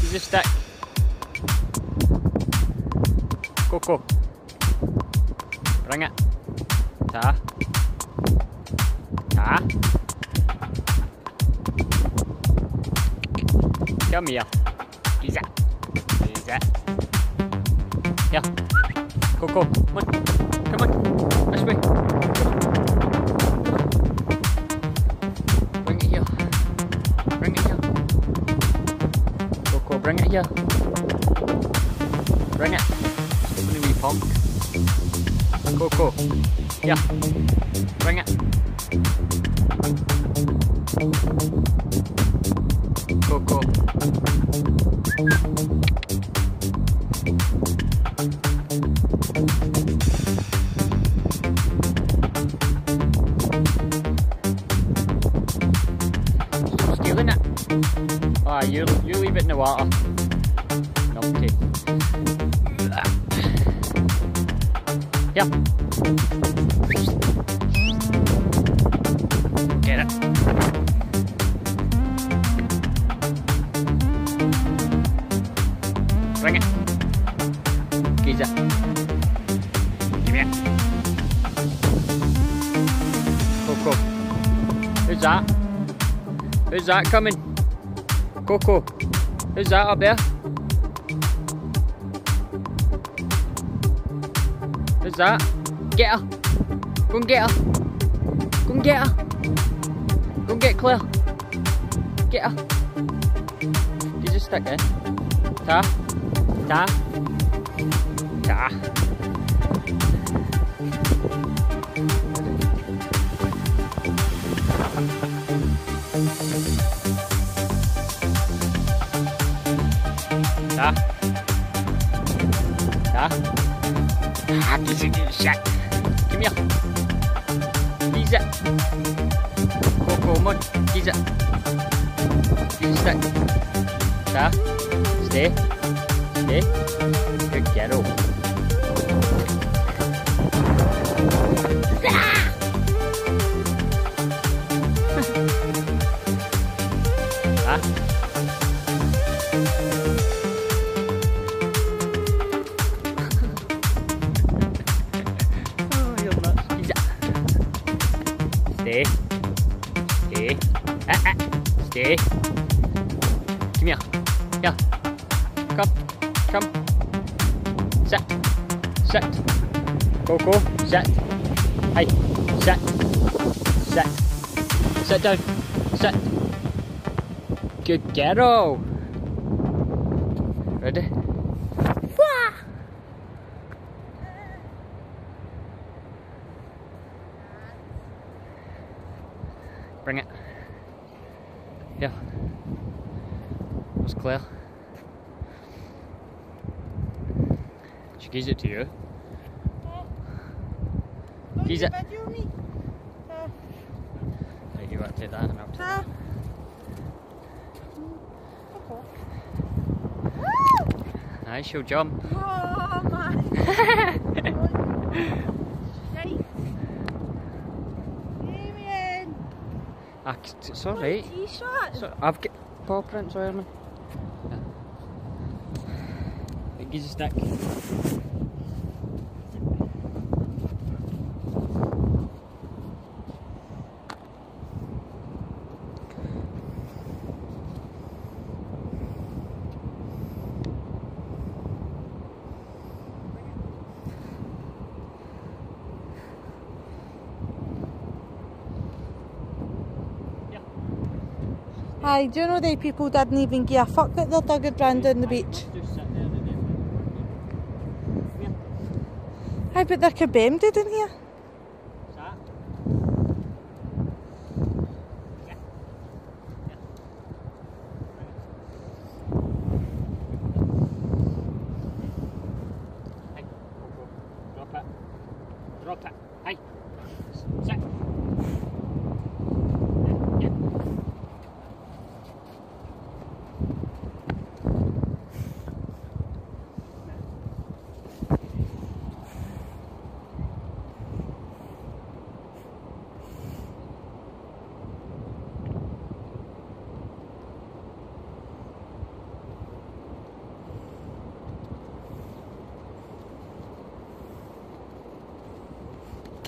Use a stick. Coco. Bring it. Ta. Ta. Come here. Use it. Use it. Here. Coco. Come on. Come on. This way. Bring it here. Bring it here. Coco, bring it here. Bring it. Stupid wee punk. Coco. Here. Bring it. Coco. Stealing it. Ah, you leave it in the water. Numpty. Here. Get it. Bring it. Geezer. Give me it. Coco. Who's that? Who's that coming? Coco. Who's that up there? Who's that? Get her. Go and get her. Go and get her. Go and get Claire. Get her. You just stick there. Ta. Ta. Ta. Ta. Ta. Ah, this is the shot. Come here. Use it. Coco, come on. Use it. Use the stick. Ta. Stay. Stay. Good girl. Ah. Oh, you're nuts. Use it. Stay. Stay. Stay. Come here. Here. Come. Come. Sit. Sit. Coco. Sit. Hey. Sit. Sit. Sit down. Sit. Good girl. Ready? Wah! Bring it. Here. Where's Claire? She gives it to you. Gives it. Right, you want to take that and I'll take that. Aye, she'll jump. Oh man! Right. Damien! It's alright. So, I've got paw prints on me. It gives a stick. Aye, do you know they people didn't even give a fuck that they're digging round down the beach? Aye, but they're kabammed in here. Drop it. Hey. Sit.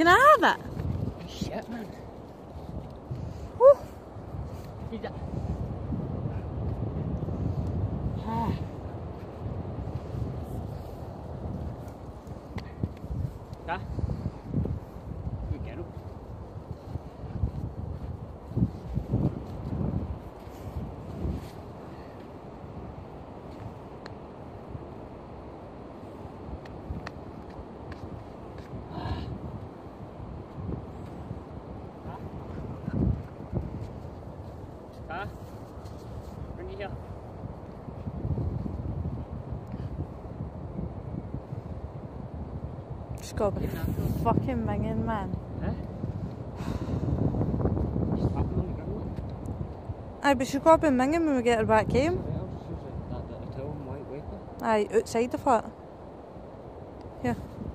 Can I have it? Oh, shit, man. Woo. He's it. Ah. Tá? Good girl. Tá? Bring it here. She's got to be fucking minging, man. Huh? She's tapping on the ground. Aye, but she's got to be minging when we get her back home. What else is it? That little tail and white wafer. Aye, outside of it. Here.